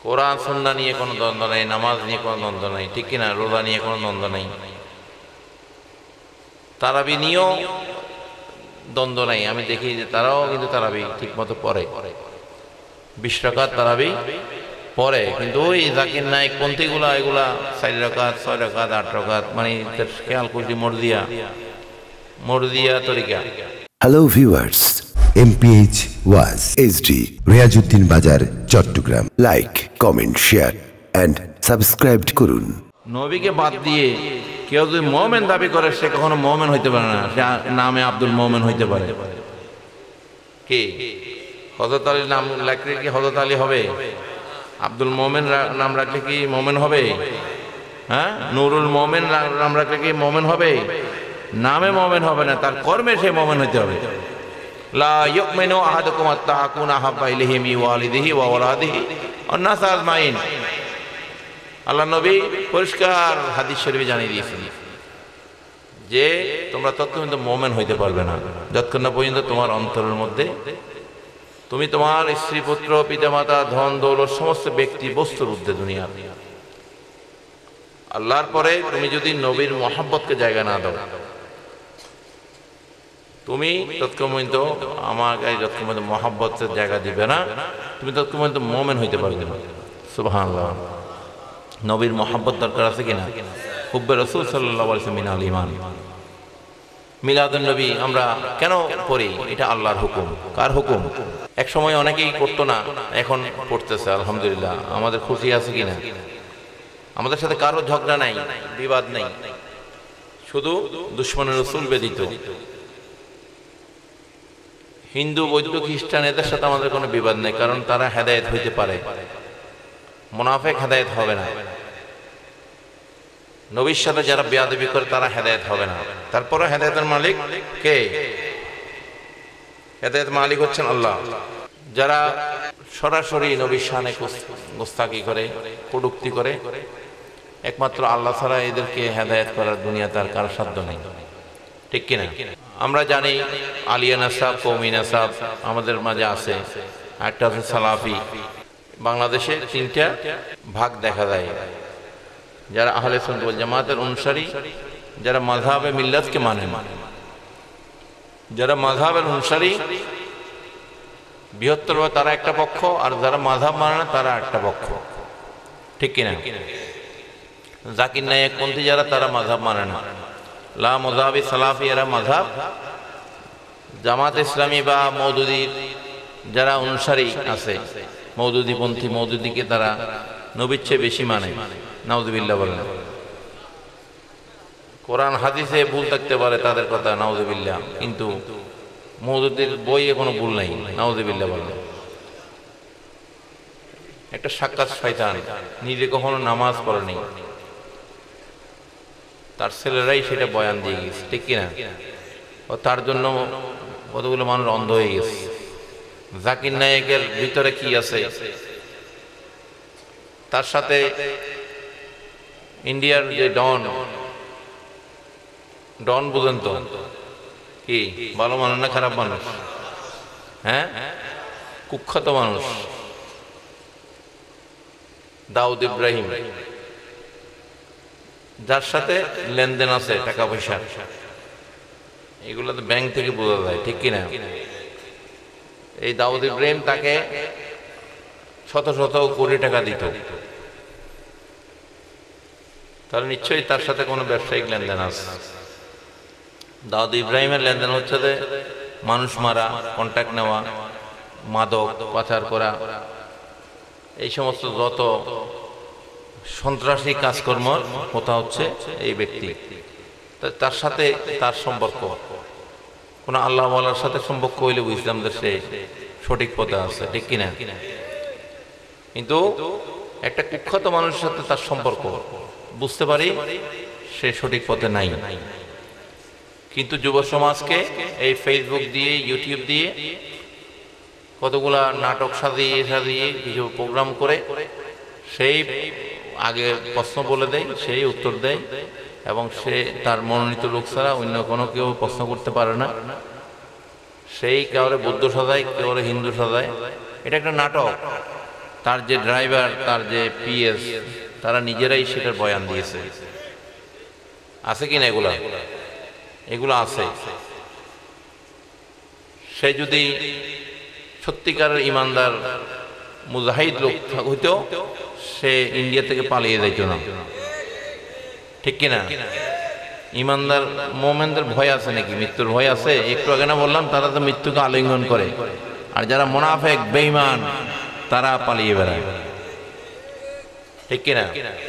কোরআন সুন্নাহ নিয়ে কোনো দ্বন্দ্ব নেই, নামাজ নিয়ে কোনো দ্বন্দ্ব নেই, ঠিক কিনা? রোজা নিয়ে কোনো দ্বন্দ্ব নেই, তারাবি নিয়েও দ্বন্দ্ব নেই। আমি দেখি যে তারাও কিন্তু তারাবি ঠিক মতো পড়ে, 20 রাকাত তারাবি পড়ে, কিন্তু ওই জাকির নায়ক পন্থীগুলা এগুলা 4 রাকাত 6 রাকাত 8 রাকাত, মানে খেয়াল করছি মর্দিয়া তরিকা। হ্যালো ভিউয়ার্স, MPH ওয়াজ HD, Riazuddin Bazar, Chattogram. Like, comment, share and subscribe করুন। নবীকে বাদ দিয়ে কেউ যদি মুমিন দাবি করে, সে কখনো মুমিন হইতে পারে না। সে নামে আব্দুল মুমিন হইতে পারে। কি হযরত আলীর নাম রাখলে কি হযরত আলী হবে? আব্দুল মুমিন নাম রাখলে কি মুমিন হবে? হ্যাঁ, নুরুল মুমিন নাম রাখলে কি মুমিন হবে? নামে মুমিন হবে না, তার কর্মে সে মুমিন হইতে হবে। লা ইউমিনু আহাদুকুম হাত্তা আকুনা হাব্বা ইলাইহি মিন ওয়ালিদিহি ওয়া ওয়ালাদিহি ওয়ান নাস আজমাইন। আল্লাহ নবী পরিষ্কার হাদিস শরীফে জানিয়ে দিয়েছেন যে তোমরা ততক্ষণ তো মুমিন হইতে পারবে না যতক্ষণ না পর্যন্ত তোমার অন্তরের মধ্যে তুমি তোমার স্ত্রী, পুত্র, পিতামাতা, ধন দৌলত, সমস্ত ব্যক্তি বস্তুর ঊর্ধ্বে দুনিয়া, আল্লাহর পরে তুমি যদি নবীর মহব্বতকে জায়গা না দাও, তুমি ততক্ষণ পর্যন্ত আমার গায়ে যতক্ষণ পর্যন্ত মহব্বতের জায়গা দিবে না, তুমি ততক্ষণ পর্যন্ত মুমিন হইতে পারবে না। সুবহানাল্লাহ। নবীর মহব্বত দরকার আছে কিনা? হুব্বে রাসূল সাল্লাল্লাহু আলাইহি ওয়াসাল্লাম মিনাল ঈমান। মিলাদুন নবী আমরা কেন পড়ি? এটা আল্লাহর হুকুম। কার হুকুম? এক সময় অনেকেই করতো না, এখন পড়তেছে, আলহামদুলিল্লাহ। আমাদের খুশি আছে কিনা? আমাদের সাথে কারো ঝগড়া নাই, বিবাদ নাই, শুধু দুশমনের রাসূল ব্যতীত। হিন্দু, বৌদ্ধ, খ্রিস্টান এদের সাথে আমাদের কোনো বিবাদ নেই, কারণ তারা হেদায়েত হইতে পারে, মুনাফিক হেদায়েত হবে না। নবীর সাথে যারা বেয়াদবি করে তারা হেদায়েত হবে না। তারপরে হেদায়েতের মালিক কে? হেদায়েত মালিক হচ্ছেন আল্লাহ। যারা সরাসরি নবীর শানে গোস্তাকি করে, কটূক্তি করে, একমাত্র আল্লাহ ছাড়া এদেরকে হেদায়েত করার দুনিয়া তার কারো সাধ্য নেই, ঠিক কিনা? আমরা জানি আলিয়া নাসাব, কওমি নাসাব আমাদের মাঝে আছে, একটা আছে সালাফি। বাংলাদেশে 3টা ভাগ দেখা যায়, যারা আহলে সুন্নাত ওয়াল জামাতের অনুসারী, যারা মাযহাবে মিল্লাতকে মানে, যারা মাযহাবের অনুসারী বৃহত্তরভাবে তারা একটা পক্ষ, আর যারা মাযহাব মানে না তারা একটা পক্ষ, ঠিক কিনা? জাকির নায়েক পন্থী যারা, তারা মাযহাব মানে না। লা মুযাহাবি সালাফি এরা মাযহাব। জামাত ইসলামী বা মওদুদীর যারা অনুসারী আছে, মওদুদী পন্থী, মওদুদীকে তারা নবীর চেয়ে বেশি মানে। নাউযুবিল্লাহ বলেন। কোরআন হাদিসে ভুল থাকতে পারে তাদের কথা, নাউযুবিল্লাহ, কিন্তু মওদুদীর বইয়ে কোনো ভুল নাই, নাউযুবিল্লাহ বলেন। একটা সাক্ষাৎ শয়তান, নিজে কখনো নামাজ পড়েনি, তার ছেলেরাই সেটা বয়ান দিয়ে গেছে, ঠিক কিনা? ও তার জন্য কতগুলো মানুষ অন্ধ হয়ে গেছে। জাকির নায়েকের ভিতরে কি আছে? তার সাথে ইন্ডিয়ার যে ডন বুঝেন তো কি? ভালো মানুষ না খারাপ মানুষ? হ্যাঁ, কুখ্যাত মানুষ দাউদ ইব্রাহিম, যার সাথে লেনদেন আছে টাকা পয়সা, এগুলো তো ব্যাংক থেকে বোঝা যায়, ঠিক কিনা? এই দাউদ ইব্রাহিম তাকে শত শত কোটি টাকা দিত, তাহলে নিশ্চয়ই তার সাথে কোনো ব্যবসায়িক লেনদেন আছে। দাউদ ইব্রাহিমের লেনদেন হচ্ছে যে মানুষ মারা, কন্ট্যাক্ট নেওয়া, মাদক পাচার করা, এই সমস্ত যত সন্ত্রাসী কাজকর্ম কথা হচ্ছে এই ব্যক্তি। তার সাথে তার সম্পর্ক কোন আল্লাহ ওয়ালার সাথে সম্পর্ক হইলে বুঝলাম যে সে সঠিক পথে আছে, ঠিক কিনা? কিন্তু একটা কুখ্যাত মানুষের সাথে তার সম্পর্ক, বুঝতে পারি সে সঠিক পথে নাই। কিন্তু যুব সমাজকে এই ফেসবুক দিয়ে, ইউটিউব দিয়ে কতগুলা নাটক সাজিয়ে সাজিয়ে কিছু প্রোগ্রাম করে সেই আগে প্রশ্ন বলে দেয়, সেই উত্তর দেয়, এবং সে তার মনোনীত লোক ছাড়া অন্য কোনো কেউ প্রশ্ন করতে পারে না। সেই কাউরে বৌদ্ধ সাজায়, কাউরে হিন্দু সাজায়। এটা একটা নাটক, তার যে ড্রাইভার, তার যে পিএস, তারা নিজেরাই সেটার বয়ান দিয়েছে। আছে কিনা এগুলা? এগুলো আছে। সে যদি সত্যিকারের ইমানদার মুজাহিদ লোক হইতো, সে ইন্ডিয়া থেকে পালিয়ে যাইত না, ঠিক কিনা? ইমানদার মোমেনদের ভয় আছে নাকি? মৃত্যুর ভয় আছে? একটু আগে না বললাম, তারা তো মৃত্যুকে আলিঙ্গন করে। আর যারা মুনাফিক বেঈমান, তারা পালিয়ে বেড়ায়, ঠিক কিনা?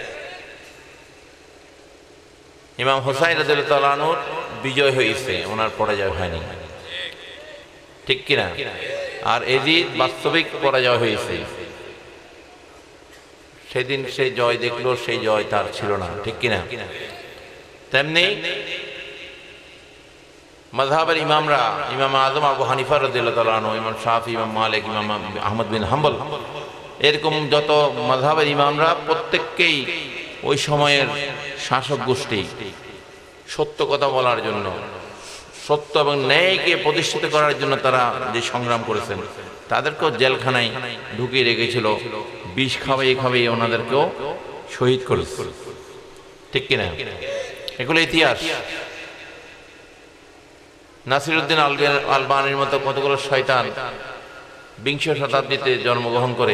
ইমাম হুসাইন রাদিয়াল্লাহু তাআলা আনহুর বিজয় হয়েছে, ওনার পরাজয় হয়নি, ঠিক কিনা? আর এজিদ বাস্তবিক পরাজয় হয়েছে। সেদিন সে জয় দেখলো, সেই জয় তার ছিল না, ঠিক কিনা? তেমনি মাযহাবের ইমামরা, ইমাম আযম আবু হানিফা রাদিয়াল্লাহু তাআলা আনহু, ইমাম শাফি, ইমাম মালিক, ইমাম আহমদ বিন হাম্বল, এরকম যত মাযহাবের ইমামরা প্রত্যেককেই ওই সময়ের শাসক গোষ্ঠী সত্য কথা বলার জন্য, সত্য এবং ন্যায়কে প্রতিষ্ঠিত করার জন্য তারা যে সংগ্রাম করেছেন, তাদেরকেও জেলখানায় ঢুকিয়ে রেখেছিল, বিষ খাওয়াই খাওয়াই ওনাদেরকেও শহীদ করেছে, ঠিক কিনা? এগুলো ইতিহাস। নাসিরউদ্দিন আলবানীর মতো কতগুলো শয়তান বিংশ শতাব্দীতে জন্মগ্রহণ করে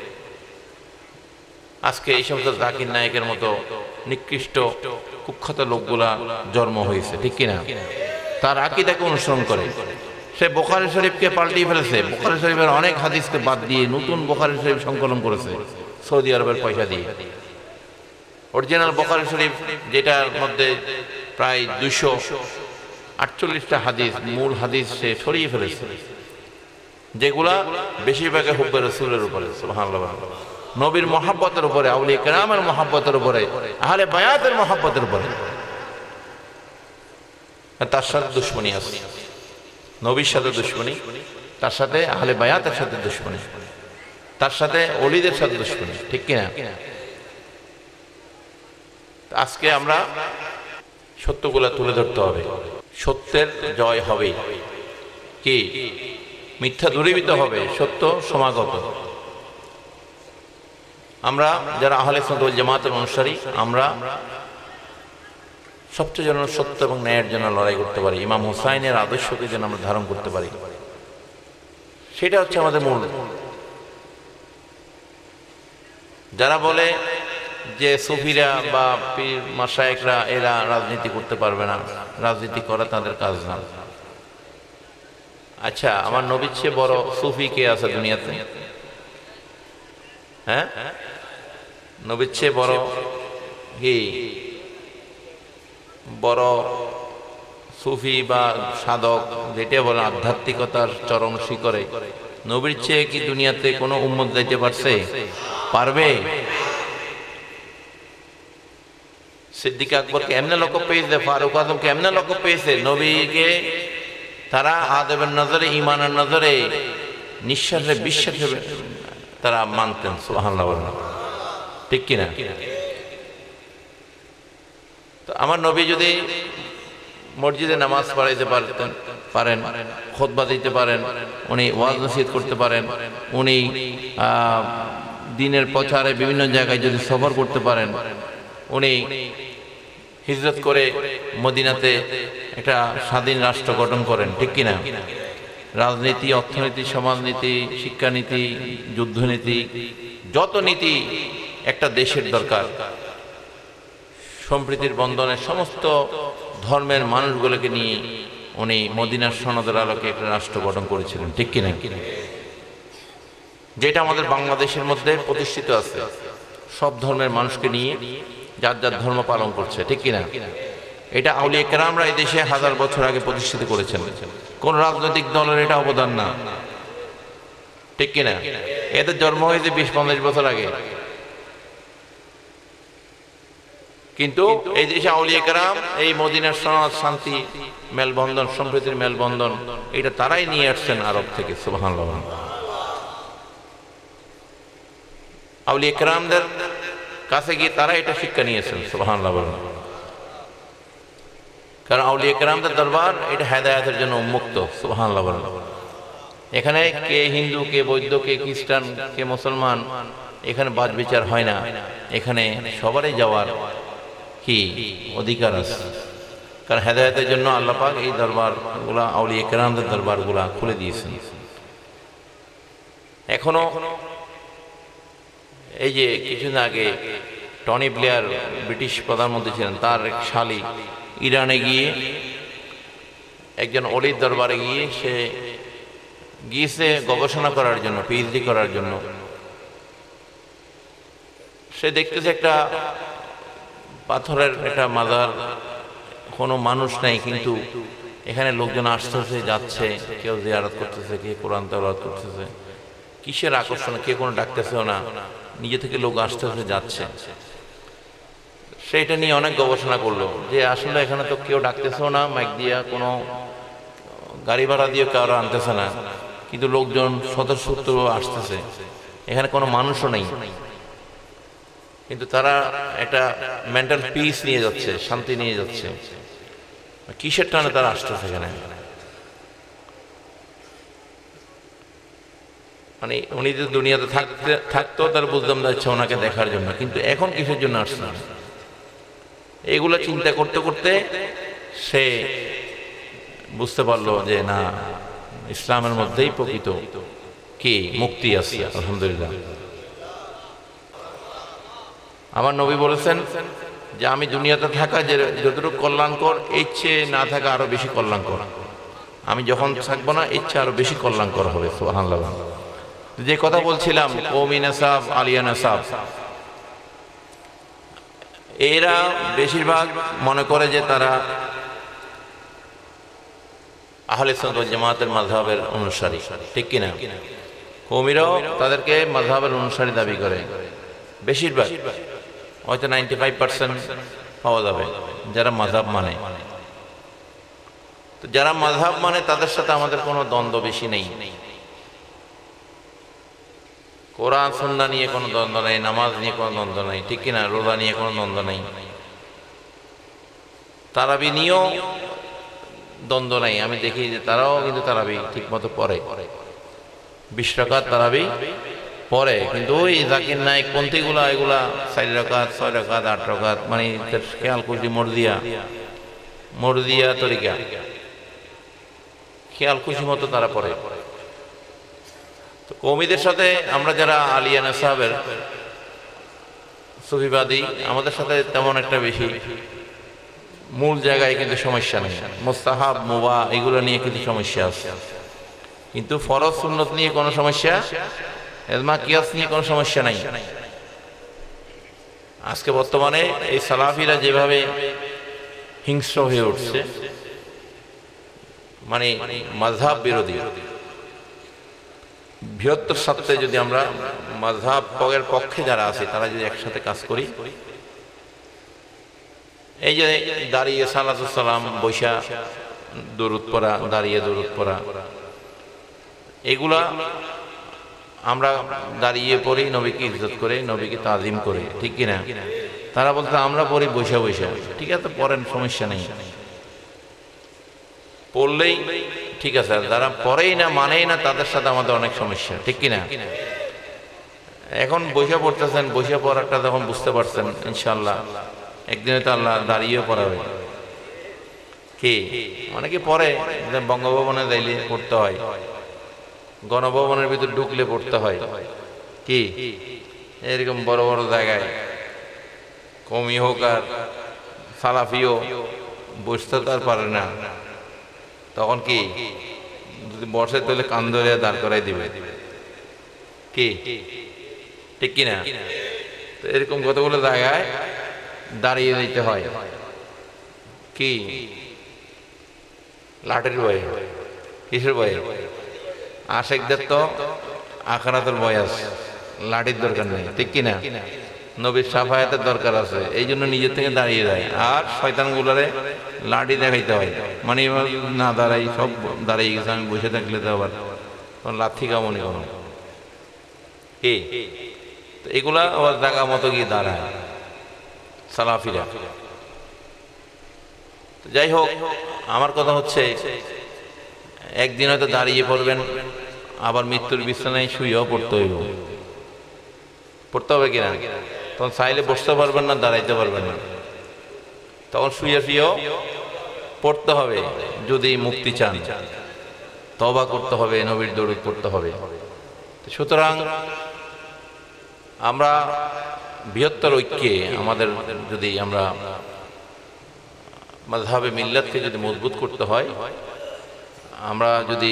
আজকে এই সমস্ত জাকির নায়েকের মতো নিকৃষ্ট কুখ্যাত লোকগুলা জন্ম হয়েছে, ঠিক কিনা? তার আকীদাকে অনুসরণ করে সে বুখারী শরীফকে পাল্টিয়ে ফেলেছে। বুখারী শরীফের অনেক হাদিসকে বাদ দিয়ে নতুন বুখারী শরীফ সংকলন করেছে সৌদি আরবের পয়সা দিয়ে। অরিজিনাল বুখারী শরীফ, যেটার মধ্যে প্রায় 248টা হাদিস, মূল হাদিস সে সরিয়ে ফেলেছে, যেগুলা বেশিরভাগে হুব্বে রাসূলের উপরে, সুবহানাল্লাহ, নবীর মহাব্বতের উপরে, আউলিয়া কেরামের মহাব্বতের উপরে, আহলে বায়াতের মহাব্বতের উপরে। তার সাথে দুশ্মনী আছে, নবীর সাথে দুশ্মনী, তার সাথে আহলে বায়াতের সাথে দুশ্মনী, তার সাথে ওলিদের সাথে দুশ্মনী, ঠিক কিনা? আজকে আমরা সত্যগুলা তুলে ধরতে হবে, সত্যের জয় হবে, কি মিথ্যা দূরীভূত হবে, সত্য সমাগত। আমরা যারা আহলে সুন্নাত ওয়াল জামাতের অনুসারী, আমরা সবচেয়ে যেন সত্য এবং ন্যায়ের জন্য লড়াই করতে পারি, ইমাম হুসাইনের আদর্শকে যেন আমরা ধারণ করতে পারি, সেটা হচ্ছে আমাদের মূল। যারা বলে যে সুফিরা বা পীর মাশায়েখরা এরা রাজনীতি করতে পারবে না, রাজনীতি করা তাদের কাজ না। আচ্ছা, আমার নবীর চেয়ে বড় সুফি কে আছে দুনিয়াতে? হ্যাঁ, নবীর চেয়ে বড় কি বড় সুফি বা সাধক, যেটা বলে আধ্যাত্মিকতার চরম শিখরে, নবীর চেয়ে কি দুনিয়াতে কোনো উম্মত যাইতে পারছে? পারবে? সিদ্দিক আকবরকে এমনি লোক পেয়েছে, ফারুক আজমকে এমনি লোক পেয়েছে, নবীকে তারা আদবের নজরে, ইমানের নজরে, নিঃশ্বাসে বিশ্বাসে তারা মানতেন, সুবহানাল্লাহ, ঠিক কিনা? তো আমার নবী যদি মসজিদে নামাজ পড়াইতে পারেন, খুতবা দিতে পারেন, উনি ওয়াজ নসিহত করতে পারেন, উনি দ্বীনের প্রচারে বিভিন্ন জায়গায় যদি সফর করতে পারেন, উনি হিজরত করে মদিনাতে একটা স্বাধীন রাষ্ট্র গঠন করেন, ঠিক কিনা? রাজনীতি, অর্থনীতি, সমাজনীতি, শিক্ষানীতি, যুদ্ধনীতি, যত নীতি একটা দেশের দরকার, সম্প্রীতির বন্ধনে সমস্ত ধর্মের মানুষগুলোকে নিয়ে উনি মদিনার সনদের আলোকে একটা রাষ্ট্র গঠন করেছিলেন, ঠিক কিনা? যেটা আমাদের বাংলাদেশের মধ্যে প্রতিষ্ঠিত আছে, সব ধর্মের মানুষকে নিয়ে যার যার ধর্ম পালন করছে, ঠিক কিনা? এটা আউলিয়া কেরামরা এই দেশে 1000 বছর আগে প্রতিষ্ঠিত করেছেন, কোন রাজনৈতিক দলের এটা অবদান না, ঠিক কিনা? এদের জন্ম হয়েছে 20-25 বছর আগে, কিন্তু এই দেশে আউলিয়া কেরাম এই মদিনার সনদ, শান্তি, মেলবন্ধন, সম্প্রীতির মেলবন্ধন, এটা তারাই নিয়ে আসছেন আরব থেকে, সুবহানাল্লাহ। আউলিয়া কেরামদের কাছে গিয়ে তারা এটা শিক্ষা নিয়েছেন, সুবহানাল্লাহ। কারণ আউলিয়া কেরামদের দরবার এটা হেদায়েতের জন্য উন্মুক্ত, সুবহানাল্লাহ। এখানে কে হিন্দু, কে বৌদ্ধ, কে খ্রিস্টান, কে মুসলমান, এখানে বাদ বিচার হয় না। এখানে সবারই যাওয়ার কি অধিকার আছে, কারণ হেদায়েতের জন্য আল্লাহ পাক এই দরবারগুলা, আউলিয়া কেরামদের দরবারগুলা খুলে দিয়েছেন। এখনো এই যে কিছুদিন আগে টনি ব্লেয়ার ব্রিটিশ প্রধানমন্ত্রী ছিলেন, তার এক শালী ইরানে গিয়ে একজন অলির দরবারে গিয়ে সে গিয়েছে গবেষণা করার জন্য, পিএইচডি করার জন্য। সে দেখতেছে একটা পাথরের একটা মাজার, কোনো মানুষ নাই, কিন্তু এখানে লোকজন আসতেছে যাচ্ছে, কেউ জিয়ারত করতেছে, কে কোরআন তেলাওয়াত করতেছে। কিসের আকর্ষণ, কে কোনো ডাকতেছেও না, নিজে থেকে লোক আসতেছে যাচ্ছে। সেইটা নিয়ে অনেক গবেষণা করলো যে আসলে এখানে তো কেউ ডাকতেছেও না, মাইক দিয়া কোনো গাড়ি ভাড়া দিয়ে কারো আনতেছে না, কিন্তু লোকজন স্বতঃস্ফূর্ত আসতেছে, এখানে কোনো মানুষও নেই, কিন্তু তারা একটা মেন্টাল পিস নিয়ে যাচ্ছে, শান্তি নিয়ে যাচ্ছে। কিসের টানে তারা আসতেছে এখানে? মানে উনি যে দুনিয়াতে থাকতো তার বুঝলাম যাচ্ছে ওনাকে দেখার জন্য, কিন্তু এখন কিসের জন্য আসছে? এগুলো চিন্তা করতে করতে সে বুঝতে পারলো যে না, ইসলামের মধ্যেই প্রকৃত কি মুক্তি আছে। আলহামদুলিল্লাহ। আমার নবী বলেছেন যে আমি দুনিয়াতে থাকা যে যতটুকু কল্যাণকর, এর চেয়ে না থাকা আরো বেশি কল্যাণকর। আমি যখন থাকবো না, এর চেয়ে আরো বেশি কল্যাণকর হবে। সুবহানাল্লাহ। যে কথা বলছিলাম, কওমি নাসাব, আলিয়া নাসাব, এরা বেশিরভাগ মনে করে যে তারা আহলে সুন্নাত ওয়াল জামাতের মাযহাবের অনুসারী, ঠিক কিনা? কওমিরাও তাদেরকে মাযহাবের অনুসারী দাবি করে। বেশিরভাগ হয়তো 95% পাওয়া যাবে যারা মাযহাব মানে। তো যারা মাযহাব মানে তাদের সাথে আমাদের কোনো দ্বন্দ্ব বেশি নেই। কোরআন সুন্নাহ নিয়ে কোনো দ্বন্দ্ব নেই, নামাজ নিয়ে কোনো দ্বন্দ্ব নেই, ঠিক কিনা? রোজা নিয়ে কোনো দ্বন্দ্ব নেই, তারাবি নিয়েও দ্বন্দ্ব নেই। আমি দেখি যে তারাও কিন্তু তারাবি ঠিক মতো পড়ে, 20 রাকাত তারাবি পড়ে, কিন্তু ওই জাকির নায়েক পন্থীগুলা এগুলা 4 রাকাত, 6 রাকাত, 8 রাকাত, মানে খেয়াল করছি মরদিয়া তরিকা, খেয়াল খুশি মতো তারা পড়ে। তো কওমিদের সাথে আমরা যারা আলিয়া নাসাবের সুফিবাদী, আমাদের সাথে তেমন একটা বেশি মূল জায়গায় কিন্তু সমস্যা নেই। মুস্তাহাব, মুবাহ এগুলো নিয়ে কিছু সমস্যা আছে, কিন্তু ফরজ সুন্নত নিয়ে কোনো সমস্যা, ইজমা কিয়াস নিয়ে কোনো সমস্যা নাই। আজকে বর্তমানে এই সালাফিরা যেভাবে হিংস্র হয়ে উঠছে, মানে মাযহাব বিরোধী, বৃহত্তর স্বার্থে যদি আমরা মাযহাবের পক্ষে যারা আছে তারা যদি একসাথে কাজ করি, এই যে দাঁড়িয়ে সালাতুস সালাম, বৈশা দরুদ পড়া, দাঁড়িয়ে দরুদ পড়া, এগুলা আমরা দাঁড়িয়ে পড়ি নবীকে ইজ্জত করে, নবীকে তাজিম করে, ঠিক কিনা? তারা বলতে আমরা পড়ি বৈশা বৈশা। ঠিক আছে, পড়েন, সমস্যা নেই, পড়লেই ঠিক আছে। আর যারা পড়েই না, মানেই না, তাদের সাথে আমাদের অনেক সমস্যা, ঠিক কিনা? এখন বৈশা পড়তেছেন, বৈশা পড়াটা যখন বুঝতে পারছেন, ইনশাল্লাহ একদিনে তো আল্লাহ দাঁড়িয়েও পড়াবে। কি অনেকে পড়ে, বঙ্গভবনে যাইলে পড়তে হয়, গণভবনের ভিতর ঢুকলে পড়তে হয়, কি এরকম বড় বড় জায়গায় কওমি হোক আর সালাফিও বসতে তো আর পারে না, তখন কি যদি বসে তাহলে কান ধরে দাঁড় করাই দিবে, কি ঠিক কিনা? তো এরকম কতগুলো জায়গায় দাঁড়িয়ে দিতে হয়, কি লাঠির ভয়ে, কিসের ভয়ে? আশেকদের তো আখিরাতের ভয় আছে, লাঠির দরকার নেই, ঠিক কিনা? নবীর শাফায়াতের দরকার আছে, এই জন্য নিজের থেকে দাঁড়িয়ে যায়। আর শয়তান গুলারে লাঠি দেখাইতে হয়, মানে না দাঁড়াই, সব দাঁড়িয়ে গেছে, আমি বসে থাকলে তো আবার লাথি কামনি কম, কি? তো এগুলা আবার জায়গা মতো গিয়ে দাঁড়ায় সালাফিরা। যাই হোক, আমার কথা হচ্ছে একদিন হয়তো দাঁড়িয়ে পড়বেন, আবার মৃত্যুর বিছানায় শুয়েও পড়তে হইব, পড়তে হবে কিনা? তখন চাইলে বসতে পারবেন না, দাঁড়াইতে পারবেন না, তখন শুয়ে শুয়েও পড়তে হবে। যদি মুক্তি চান তওবা করতে হবে, নবীর দরুদ পড়তে হবে। সুতরাং আমরা বৃহত্তর ঐক্যে আমাদের যদি আমরা মাযহাবে মিল্লাতকে যদি মজবুত করতে হয়, আমরা যদি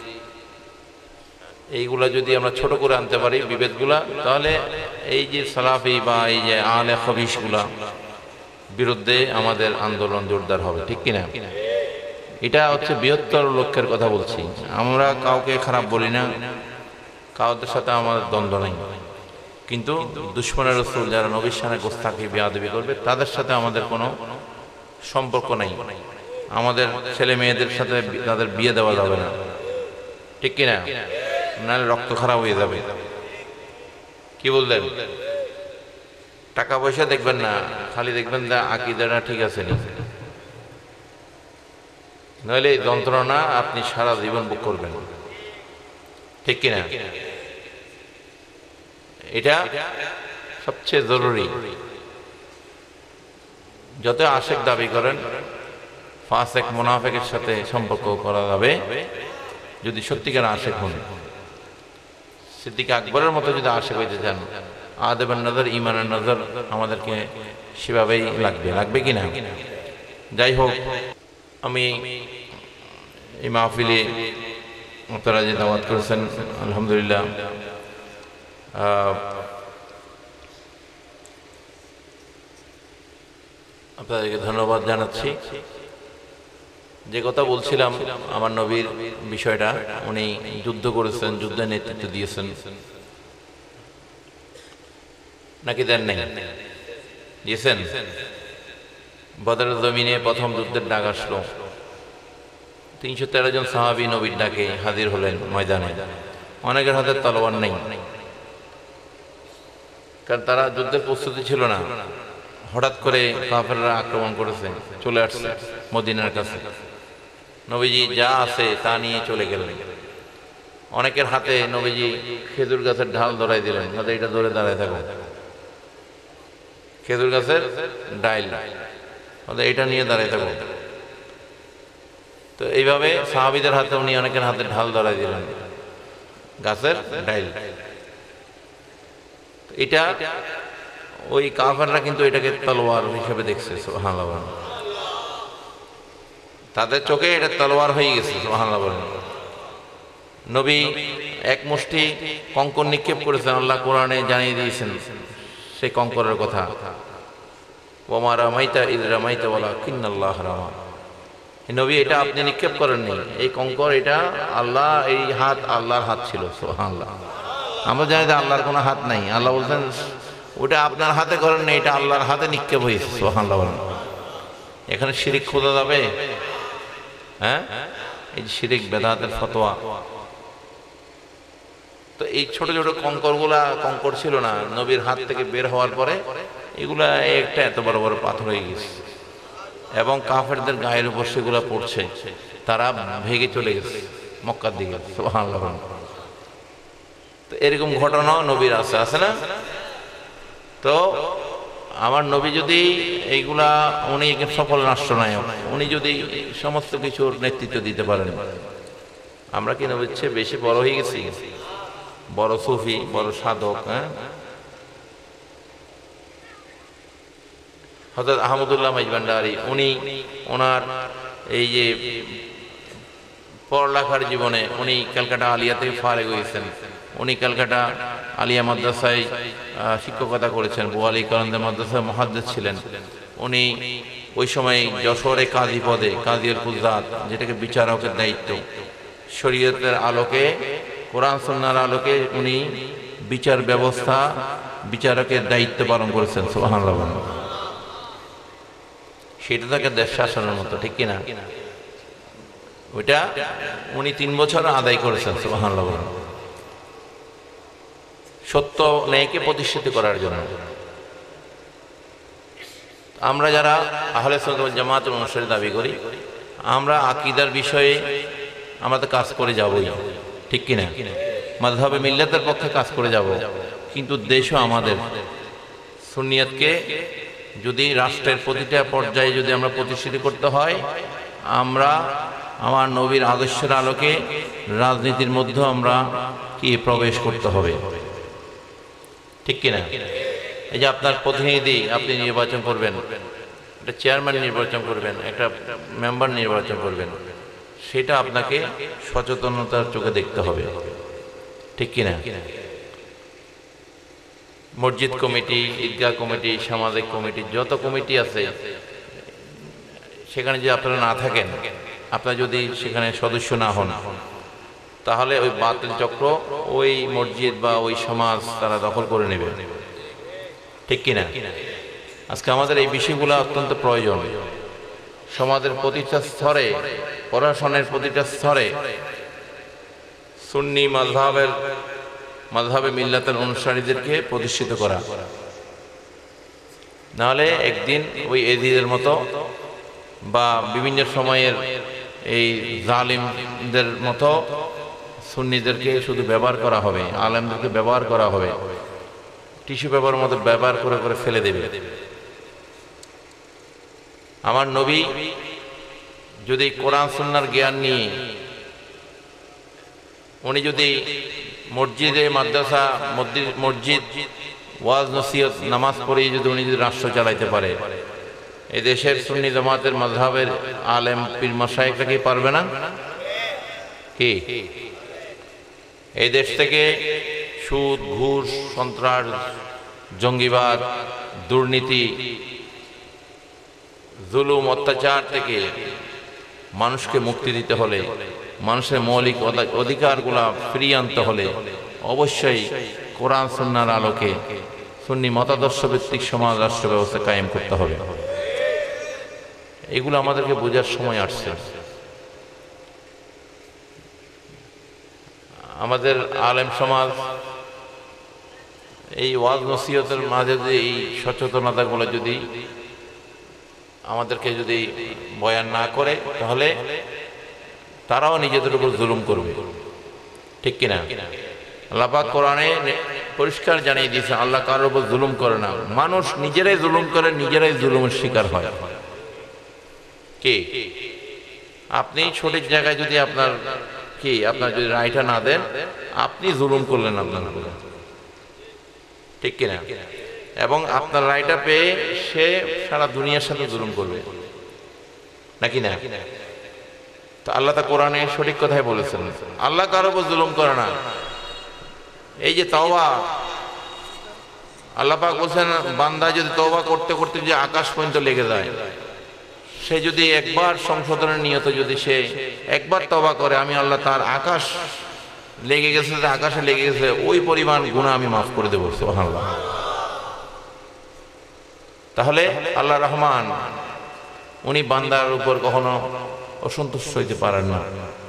এইগুলা যদি আমরা ছোট করে আনতে পারি বিভেদগুলা, তাহলে এই যে সালাফি বা এই যে আলে খবিশগুলা বিরুদ্ধে আমাদের আন্দোলন জোরদার হবে, ঠিক কিনা? এটা হচ্ছে বৃহত্তর লক্ষ্যের কথা বলছি। আমরা কাউকে খারাপ বলি না, কাউদের সাথে আমার দ্বন্দ্ব নেই, কিন্তু দুশমনের রাসূল যারা নবীর শানে গোস্তাখি বেয়াদবি করবে তাদের সাথে আমাদের কোনো সম্পর্ক নাই। আমাদের ছেলে মেয়েদের সাথে তাদের বিয়ে দেওয়া যাবে না, ঠিক কিনা? নাহলে রক্ত খারাপ হয়ে যাবে। কি বললেন? টাকা পয়সা দেখবেন না, খালি দেখবেন আকীদাটা ঠিক আছে নি, নইলে এই যন্ত্রণা আপনি সারা জীবন ভোগ করবেন, ঠিক কিনা? এটা সবচেয়ে জরুরি। যত আশেক দাবি করেন, ফাসেক মুনাফিকের সাথে সম্পর্ক করা যাবে যদি সত্যিকার আশেক হন। সিদ্দিক আকবরের মতো যদি আশেক হইতে চান, আদবের নজর, ইমানের নজর আমাদেরকে সেভাবেই লাগবে কিনা? যাই হোক, আমি এই মাহফিলে আপনারা যে দাওয়াত করেছেন, আলহামদুলিল্লাহ আপনাদেরকে ধন্যবাদ জানাচ্ছি। যে কথা বলছিলাম আমার নবীর বিষয়টা, উনি যুদ্ধ করেছেন, যুদ্ধের নেতৃত্ব দিয়েছেন নাকি দেন নাই? দিয়েছেন। বদরের জমিনে প্রথম যুদ্ধের ডাক আসলো, 313 জন সাহাবী নবীর ডাকে হাজির হলেন ময়দানে। অনেকের হাতে তলোয়ার নেই, কারণ তারা যুদ্ধের প্রস্তুতি ছিল না। হঠাৎ করে কাফেররা আক্রমণ করেছে, চলে আসছে মদিনার কাছে। নবীজি যা আছে তা নিয়ে চলে গেলেন। অনেকের হাতে নবীজি খেজুর গাছের ঢাল ধরাই দিলেন, এটা ধরে দাঁড়ায় থাকো, খেজুর গাছের ডাইল, এটা নিয়ে দাঁড়ায় থাকো। তো এইভাবে সাহাবীদের হাতে উনি অনেকের হাতে ঢাল ধরাই দিলেন, গাছের ডাইল। এটা ওই কাফেররা কিন্তু এটাকে তলোয়ার হিসেবে দেখছে, সুবহানাল্লাহ। তাদের চোখে এটা তলোয়ার হয়ে গেছে, সুবহানাল্লাহ। নবী এক মুষ্টি কঙ্কর নিক্ষেপ করেছেন, আল্লাহ কোরআনে জানিয়ে দিয়েছেন সেই কঙ্করের কথা, ওমা রামাইতা ইয রামাইতা ওয়ালাকিন্নাল্লাহ রামা। নবী, এটা আপনি নিক্ষেপ করেননি, এই কঙ্কর এটা আল্লাহ, এই হাত আল্লাহর হাত ছিল, সুবহানাল্লাহ। আমরা জানি যে আল্লাহর কোনো হাত নাই। আল্লাহ বলছেন ওটা আপনার হাতে করেন না, এটা আল্লাহর হাতে নিক্ষেপ হয়েছে, সুবহানাল্লাহ। এখানে শিরিক খোঁজা যাবে? হ্যাঁ, এই শিরিক বেদাতের ফতোয়া। তো এই ছোট ছোট কঙ্করগুলা কঙ্কর ছিল না, নবীর হাত থেকে বের হওয়ার পরে এগুলা একটা এত বড় বড় পাথর হয়ে গেছে, এবং কাফেরদের গায়ের উপর সেগুলা পড়ছে, তারা ভেগে চলে গেছে মক্কার দিকে, সুবহানাল্লাহ। তো এরকম ঘটনাও নবীর আছে না? তো আমার নবী যদি এইগুলা, উনি সফল রাষ্ট্রনায়ক, উনি যদি সমস্ত কিছুর নেতৃত্ব দিতে পারেন, আমরা কি নবীর চেয়ে বেশি বড় হয়ে গেছি? বড় সুফি, বড় সাধক। হ্যাঁ, হযরত আহমদুল্লাহ মাইজভান্ডারী, উনি ওনার এই যে পড়ালেখার জীবনে উনি ক্যালকাটা আলিয়া থেকে ফারেগ হয়েছেন। উনি ক্যালকাটা আলিয়া মাদ্রাসায় শিক্ষকতা করেছেন, বোয়ালি কারন্দে মাদ্রাসায় মুহাদ্দিস ছিলেন। উনি ওই সময় যশোরে কাজী পদে, কাজীর কুজাত, যেটাকে বিচারকের দায়িত্ব, শরীয়তের আলোকে, কোরআন সুন্নাহর আলোকে উনি বিচার ব্যবস্থা, বিচারকের দায়িত্ব পালন করেছেন, সুবহানাল্লাহ। সেটা তাকে দেশ শাসনের মতো, ঠিক কিনা? ওইটা উনি 3 বছর আদায় করেছেন, সুবহানাল্লাহ। সত্য ন্যায়কে প্রতিষ্ঠিত করার জন্য। আমরা যারা আহলে সুন্নাত ওয়াল জামাতের অনুসারী দাবি করি, আমরা আকীদার বিষয়ে আমরা তো কাজ করে যাবই, ঠিক ঠিক কিনা? মাযহাবে মিল্লাতের পক্ষে কাজ করে যাব, কিন্তু দেশও আমাদের। সুন্নিয়তকে যদি রাষ্ট্রের প্রতিটা পর্যায়ে যদি আমরা প্রতিষ্ঠিত করতে হয়, আমরা আমার নবীর আদর্শের আলোকে রাজনীতির মধ্যে আমরা কি প্রবেশ করতে হবে, ঠিক কিনা? এই যে আপনার প্রতিনিধি আপনি নির্বাচন করবেন, একটা চেয়ারম্যান নির্বাচন করবেন, একটা মেম্বার নির্বাচন করবেন, সেটা আপনাকে সচেতনতার চোখে দেখতে হবে, ঠিক কিনা? মসজিদ কমিটি, ঈদগাহ কমিটি, সামাজিক কমিটি, যত কমিটি আছে, সেখানে যদি আপনারা না থাকেন, আপনারা যদি সেখানে সদস্য না হন, তাহলে ওই বাতিল চক্র ওই মসজিদ বা ওই সমাজ তারা দখল করে নেবে, ঠিক কিনা? আজকে আমাদের এই বিষয়গুলো অত্যন্ত প্রয়োজন। সমাজের প্রতিটা স্তরে, প্রশাসনের প্রতিটা স্তরে সুন্নি মাযহাবে মিল্লাতের অনুসারীদেরকে প্রতিষ্ঠিত করা, নাহলে একদিন ওই এজিদের মতো বা বিভিন্ন সময়ের এই জালিমদের মতো সুন্নিদেরকে শুধু ব্যবহার করা হবে, আলেমদেরকে ব্যবহার করা হবে, টিস্যু পেপারের মতো ব্যবহার করে করে ফেলে দেবে। আমার নবী যদি কোরআন সুন্নাহর জ্ঞান নিয়ে উনি যদি মসজিদে, মাদ্রাসা, মসজিদ, ওয়াজ নসিহত, নামাজ পড়ে যদি উনি যদি রাষ্ট্র চালাইতে পারে, এই দেশের সুন্নি জামাতের মাযহাবের আলেম পীর মাশায়েখরা কি পারবে না? কি এই দেশ থেকে সুদ, ঘুষ, সন্ত্রাস, জঙ্গিবাদ, দুর্নীতি, জুলুম, অত্যাচার থেকে মানুষকে মুক্তি দিতে হলে, মানুষের মৌলিক অধিকারগুলা ফিরিয়ে আনতে হলে অবশ্যই কোরআন সুন্নাহর আলোকে সুন্নি মতাদর্শ ভিত্তিক সমাজ রাষ্ট্র ব্যবস্থা কায়েম করতে হবে। এগুলো আমাদেরকে বোঝার সময় আসছে। আমাদের আলেম সমাজ এই ওয়াজ নসিহতের মাঝে যদি এই সচেতনতাগুলো যদি আমাদেরকে যদি বয়ান না করে, তাহলে তারাও নিজেদের উপর জুলুম করবে, ঠিক কিনা? আল্লাহ পাক কোরআনে পরিষ্কার জানিয়ে দিয়েছে, আল্লাহ কারোর উপর জুলুম করে না। মানুষ নিজেরাই জুলুম করে, নিজেরাই জুলুমের শিকার হয়। কি আপনি সঠিক জায়গায় যদি আপনার যদি রায়টা না দেন, আপনি জুলুম করলেন আপনার উপরে, ঠিক কিনা? এবং আপনার রায়টা পেয়ে সে সারা দুনিয়ার সাথে জুলুম করবে, নাকি না? তো আল্লাহ তা কোরআনে সঠিক কথাই বলেছেন, আল্লাহ কারোর উপর জুলুম করে না। এই যে তওবা, আল্লাহ পাক বলছেন, বান্দা যদি তওবা করতে করতে যে আকাশ পর্যন্ত লেগে যায়, সে যদি একবার সংশোধনের নিয়ত যদি সে একবার তওবা করে, আমি আল্লাহ তার আকাশ লেগে গেছে, আকাশে লেগে গেছে ওই পরিমাণ গুনাহ আমি মাফ করে দেবো। সুবহানাল্লাহ। তাহলে আল্লাহ রহমান, উনি বান্দার উপর কখনো অসন্তুষ্ট হইতে পারেন না।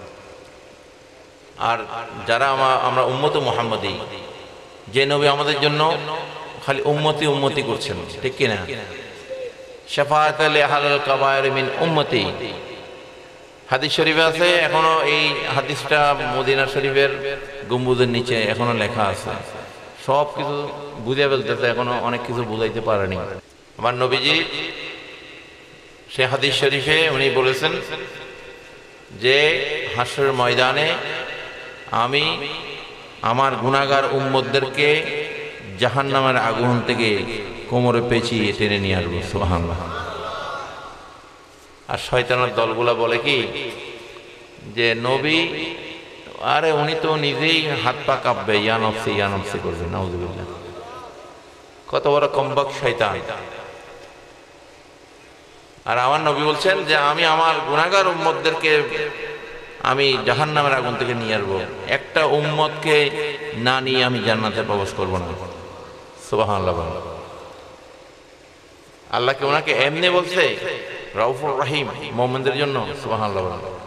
আর যারা আমরা উম্মতে মুহাম্মাদি, যে নবী আমাদের জন্য খালি উম্মতি করছেন, ঠিক কিনা? শাফাআত লি আহলিল কাবায়ের মিন উম্মতি, হাদিস শরীফে আছে। এখনো এই হাদিসটা মদিনা শরীফের গম্বুজের নিচে এখনো লেখা আছে। সব কিছু বুঝে ফেলতেছে, এখনো অনেক কিছু বুঝাইতে পারেনি। আমার নবীজি সে হাদিস শরীফে উনি বলেছেন যে হাসরের ময়দানে আমি আমার গুনাহগার উম্মতদেরকে জাহান্নামের আগুন থেকে কোমরে পেঁচিয়ে টেনে নিয়ে আসবো। সুবহানাল্লাহ। আর শয়তানের দলগুলা বলে কি যে নবী, আরে উনি তো নিজেই হাত পা কাঁপবে, ইয়া নফসি করবে। নাউযুবিল্লাহ। কত বড় কমবক শয়তান। আর আমার নবী বলছেন যে আমি আমার গুনাহগার উম্মতদেরকে আমি জাহান্নামের আগুন থেকে নিয়ে আসবো, একটা উম্মতকে না নিয়ে আমি জান্নাতে প্রবেশ করব না। সুবহানাল্লাহ। আল্লাহকে ওনাকে এমনি বলছে রাউফুর রহিম মুমিনদের জন্য। সুবহানাল্লাহ।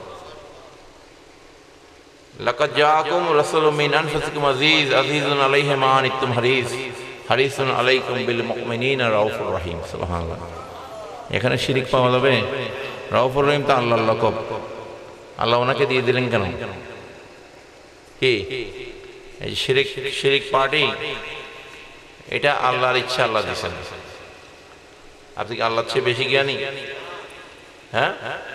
লাকাদ জাআকুম রাসূলুম মিন আনফুসিকুম আজিজুন আলাইহি মা আনিতুম হারিসুন আলাইকুম বিল মুমিনিনা রাউফুর রহিম। সুবহানাল্লাহ। এখানে শিরিক পাওয়া যাবে? রাউফুর রহিম তো আল্লাহর লকব, আল্লাহ ওনাকে দিয়ে দিলেন কেন? কি এই শিরিক শিরিক পার্টি, এটা আল্লাহর ইচ্ছা, আল্লাহ দিয়েছেন। আপনি কি আল্লাহর চেয়ে বেশি জ্ঞানী? হ্যাঁ,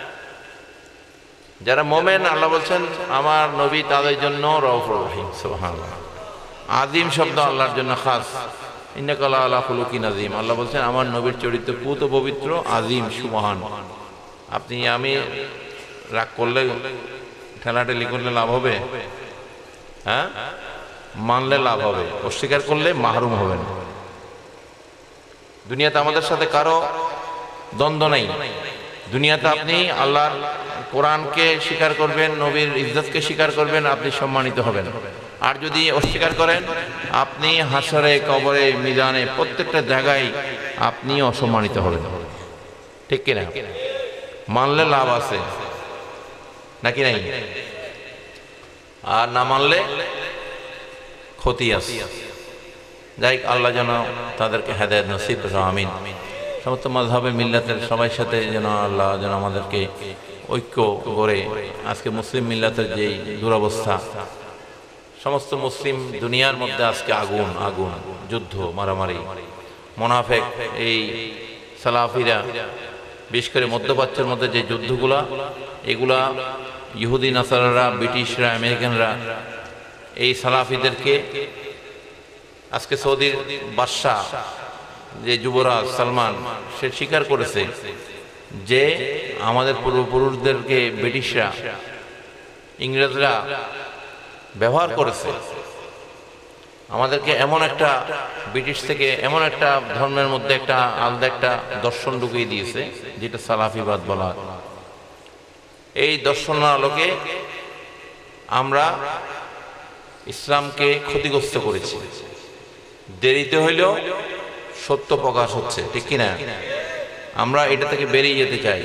যারা মোমেন আল্লাহ বলছেন আমার নবী তাদের জন্য রউফুর রহিম। সুবহানাল্লাহ। আযীম শব্দ আল্লাহর জন্য খাস। ইন্নাকা লাআলা খুলুকিন আযীম। আল্লাহ বলছেন আমার নবীর চরিত্র পুত পবিত্র, আযীম, সুমহান। আপনি আমি রাগ করলে, ঠেলাঠেলি করলে লাভ হবে? হ্যাঁ, মানলে লাভ হবে, অস্বীকার করলে মাহরুম হবেন। দুনিয়াতে আমাদের সাথে কারো দ্বন্দ্ব নেই। দুনিয়াতে আপনি আল্লাহর কোরআনকে স্বীকার করবেন, নবীর ইজ্জতকে স্বীকার করবেন, আপনি সম্মানিত হবেন। আর যদি অস্বীকার করেন, আপনি হাসরে, কবরে, মিজানে, প্রত্যেকটা জায়গায় আপনি অসম্মানিত হবেন। ঠিক কিনা? মানলে লাভ আছে নাকি নাই? আর না মানলে ক্ষতি আছে। যাই আল্লাহ যেন তাদেরকে হেদায়েত নসিব করে, আমিন। সমস্ত মাযহাবে মিল্লাতের সবাই সাথে যেন আল্লাহ যেন আমাদেরকে ঐক্য গড়ে। আজকে মুসলিম মিল্লাতের যেই দুরবস্থা, সমস্ত মুসলিম দুনিয়ার মধ্যে আজকে আগুন আগুন, যুদ্ধ, মারামারি, মুনাফিক, এই সালাফিরা, বিশেষ করে মধ্যপ্রাচ্যের মধ্যে যে যুদ্ধগুলা, এগুলা ইহুদি নাসারারা, ব্রিটিশরা, আমেরিকানরা এই সালাফিদেরকে, আজকে সৌদির বাদশাহ যে যুবরাজ সালমান, সে স্বীকার করেছে যে আমাদের পূর্বপুরুষদেরকে ব্রিটিশরা, ইংরেজরা ব্যবহার করেছে। আমাদেরকে এমন একটা, ব্রিটিশ থেকে এমন একটা ধর্মের মধ্যে একটা আলাদা একটা দর্শন ঢুকিয়ে দিয়েছে যেটা সালাফিবাদ বলা। এই দর্শনের আলোকে আমরা ইসলামকে ক্ষতিগ্রস্ত করেছি। দেরিতে হইলেও সত্য প্রকাশ হচ্ছে, ঠিক কিনা? আমরা এটা থেকে বেরিয়ে যেতে চাই।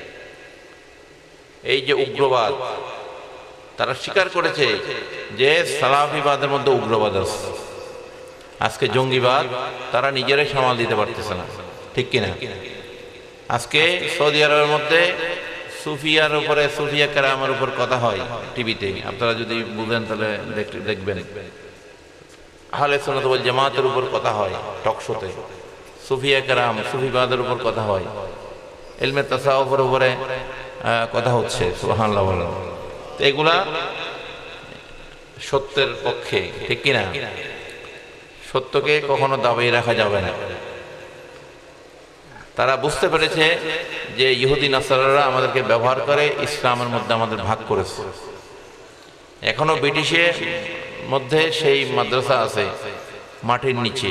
এই যে উগ্রবাদ, তারা স্বীকার করেছে যে সালাফিবাদের মধ্যে উগ্রবাদ আছে। আজকে জঙ্গিবাদ তারা নিজেরাই সামাল দিতে পারতেছে না, ঠিক কিনা? আজকে সৌদি আরবের মধ্যে সুফিয়ার উপরে, সুফিয়া কেরামের উপর কথা হয় টিভিতে, আপনারা যদি বুঝেন তাহলে দেখবেন। আহলে সুন্নাত ওয়াল জামাতের উপর কথা হয় টক শোতে, সুফিয়া কেরাম, সুফিবাদের উপর কথা হয়, ইলমে তাসাউফের উপরে কথা হচ্ছে। সুবহানাল্লাহ বলেন। তো এগুলা সত্যের পক্ষে, ঠিক কিনা? সত্যকে কখনো দাবিয়ে রাখা যাবে না। তারা বুঝতে পেরেছে যে ইহুদি নাসারারা আমাদেরকে ব্যবহার করে, ইসলামের মধ্যে আমাদের ভাগ করেছে। এখনো ব্রিটিশের মধ্যে সেই মাদ্রাসা আছে মাটির নিচে।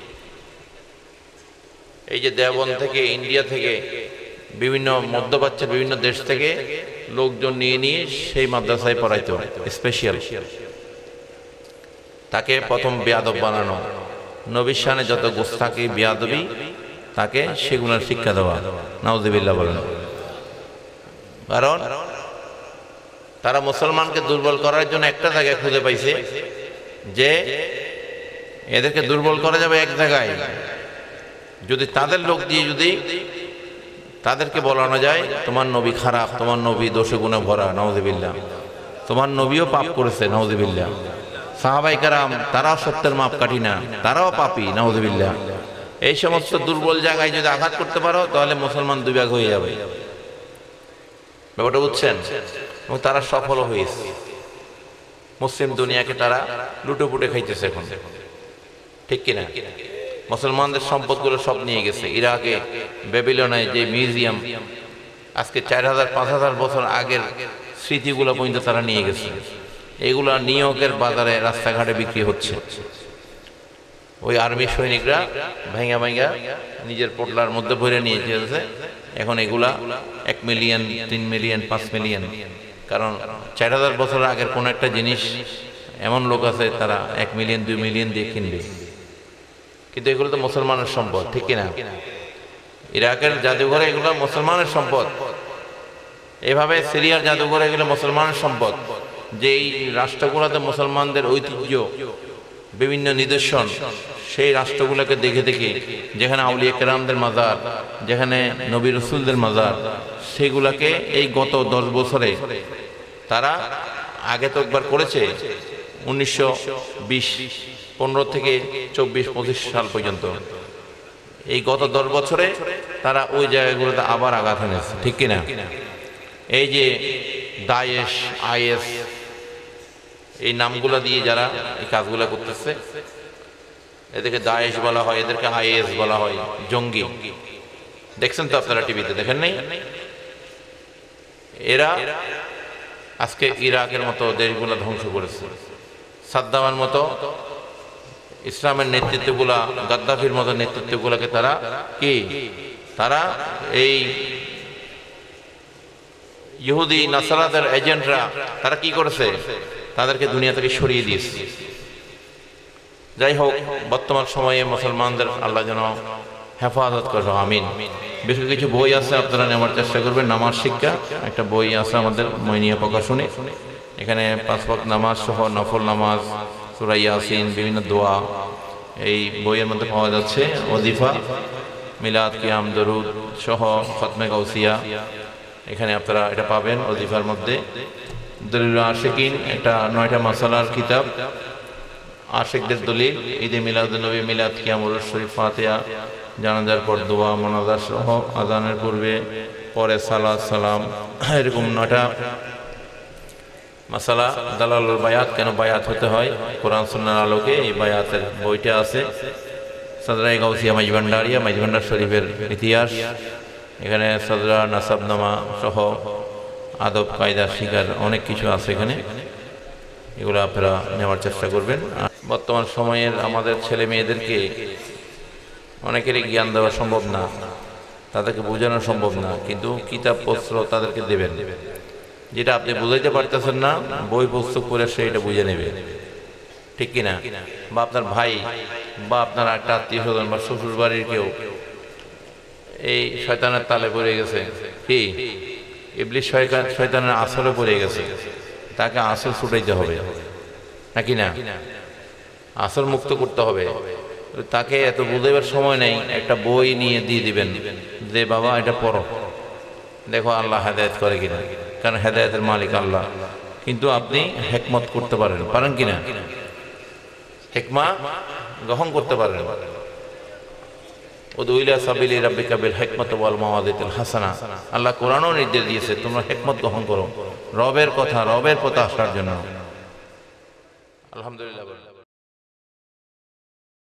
এই যে দেওবন্দ থেকে, ইন্ডিয়া থেকে, বিভিন্ন মধ্যপ্রাচ্যের বিভিন্ন দেশ থেকে লোকজন নিয়ে নিয়ে সেই মাদ্রাসায় পড়াইতো স্পেশাল। তাকে প্রথম বেয়াদব বানানো, নবীর শানে যত গোস্তাকি বেয়াদবি, তাকে সেগুলোর শিক্ষা দেওয়া। নাউযুবিল্লাহ বলেন। কারণ তারা মুসলমানকে দুর্বল করার জন্য একটা জায়গায় খুঁজে পাইছে যে এদেরকে দুর্বল করা যাবে এক জায়গায়, যদি তাদের লোক দিয়ে যদি তাদেরকে বলানো যায় তোমার নবী খারাপ, তোমার নবী দোষে গুণে ভরা, নাউযুবিল্লাহ, তোমার নবীও পাপ করেছে, নাউযুবিল্লাহ, সাহাবায়ে কেরাম তারাও সত্যের মাপকাঠি না, তারাও পাপী, নাউযুবিল্লাহ। এই সমস্ত দুর্বল জায়গায় যদি আঘাত করতে পারো তাহলে মুসলমান দুই ভাগ হয়ে যাবে। ব্যাপারটা বুঝছেন? এবং তারা সফল হয়েছে। মুসলিম দুনিয়াকে তারা লুটেপুটে খাইতেছে এখন, ঠিক কিনা? মুসলমানদের সম্পদগুলো সব নিয়ে গেছে। ইরাকে বেবিলনে যে মিউজিয়াম, আজকে 4000-5000 বছর আগের স্মৃতিগুলো পর্যন্ত তারা নিয়ে গেছে। এগুলা নিউ ইয়র্কের বাজারে রাস্তাঘাটে বিক্রি হচ্ছে। ওই আর্মি সৈনিকরা ভাঙা ভাঙা নিজের পোটলার মধ্যে ভরে নিয়ে যেতেছে। এখন এগুলা 1 মিলিয়ন, 3 মিলিয়ন, 5 মিলিয়ন। কারণ 4000 বছর আগের কোন একটা জিনিস এমন লোক আছে তারা 1 মিলিয়ন, 2 মিলিয়ন দিয়ে কিনবে। কিন্তু এগুলো তো মুসলমানের সম্পদ, ঠিক কিনা? ইরাকের জাদুঘরে এগুলো মুসলমানের সম্পদ। এভাবে সিরিয়ার জাদুঘরে এগুলো মুসলমানের সম্পদ। যে এই রাষ্ট্রগুলোতে মুসলমানদের ঐতিহ্য, বিভিন্ন নিদর্শন, সেই রাষ্ট্রগুলোকে দেখে দেখে, যেখানে আউলিয়া কেরামদের মাজার, যেখানে নবী রাসূলদের মাজার, সেগুলাকে এই গত 10 বছরে তারা আগে তো একবার করেছে 1920-15 থেকে 24-25 সাল পর্যন্ত। এই গত 10 বছরে তারা ওই জায়গাগুলোতে আবার আঘাত এনেছে, ঠিক কিনা? এই যে দায়েশ, আইএস, এই নামগুলা দিয়ে যারা এই কাজগুলা করতেছে, এদেরকে দায়েশ বলা হয়, এদেরকে আইএস বলা হয়, জঙ্গি। দেখছেন তো আপনারা টিভিতে, দেখেন নাই? এরা আজকে ইরাকের মতো দেশগুলো ধ্বংস করেছে, সাদ্দামের মতো ইসলামের নেতৃত্বগুলা, গাদ্দাফির মতো নেতৃত্বগুলোকে তারা কি, তারা এই ইহুদি নাসারাদের এজেন্টরা তারা কি করেছে, তাদেরকে দুনিয়া থেকে সরিয়ে দিয়েছে। যাই হোক, বর্তমান সময়ে মুসলমানদের আল্লাহ যেন হেফাজত করে, আমিন। বেশ কিছু বই আছে, আপনারা নেওয়ার চেষ্টা করবেন। নামাজ শিক্ষা একটা বই আছে আমাদের মইনিয়া প্রকাশনী, এখানে 5 ওয়াক্ত নামাজ সহ নফল নামাজ, সূরা ইয়াসিন, বিভিন্ন দোয়া এই বইয়ের মধ্যে পাওয়া যাচ্ছে। ওজিফা, মিলাদ, কিয়াম, দরুদ সহ খতমে গাউসিয়া, এখানে আপনারা এটা পাবেন ওজিফার মধ্যে। দলিলুল আশিকিন একটা 9টা মাসালার কিতাব, আশিকদের দলিল, ঈদে মিলাদুন্নবী, মিলাদ, কিয়াম, উরুস শরীফ, ফাতিহা, জানাজার পর দোয়া, মোনাজাত সহ, আযানের পূর্বে পরে সালাত, সালাম, এরকম 9টা মাসালা। দালালুল বায়াত, কেন বায়াত হতে হয় কোরআন সুন্নাহর আলোকে, এই বায়াতের বইটা আছে। সদরাই গাউসিয়া মাইজভান্ডারিয়া, মাইজভান্ডার শরীফের ইতিহাস, এখানে সদরা, নাসাবনামা সহ আদব কায়দা শিকার অনেক কিছু আছে এখানে, এগুলো আপনারা নেওয়ার চেষ্টা করবেন। বর্তমান সময়ের আমাদের ছেলে মেয়েদেরকে অনেকেরই জ্ঞান দেওয়া সম্ভব না, তাদেরকে বোঝানো সম্ভব না, কিন্তু কিতাবপত্র তাদেরকে দেবেন। যেটা আপনি বুঝাইতে পারতেছেন না, বই পুস্তক পড়ে সে এটা বুঝে নেবে, ঠিক কিনা? বা আপনার ভাই বা আপনার একটা আত্মীয় স্বজন বা শ্বশুর বাড়ির কেউ এই শয়তানের তালে পড়ে গেছে, কি ইবলিস শয়তানের আসরে পড়ে গেছে, তাকে আসর ছুটাইতে হবে, নাকি না? আসর মুক্ত করতে হবে। তাকে এত বুঝাইবার সময় নেই, একটা বই নিয়ে দিয়ে দিবেন যে বাবা এটা পড়ো, দেখো আল্লাহ হেদায়েত করে কিনা, কারণ হেদায়েতের মালিক আল্লাহ। কিন্তু আপনি হিকমত করতে পারেন কিনা? হিকমা গ্রহণ করতে পারেন। উদউ ইলা সাবিলি রাব্বিকা বিল হিকমাতি ওয়াল মাওয়াযিতিল হাসানা, আল্লাহ কোরআনও নির্দেশ দিয়েছে তোমরা হিকমত গ্রহণ করো রবের কথা, রবের পথে আসার জন্য। আলহামদুলিল্লাহ।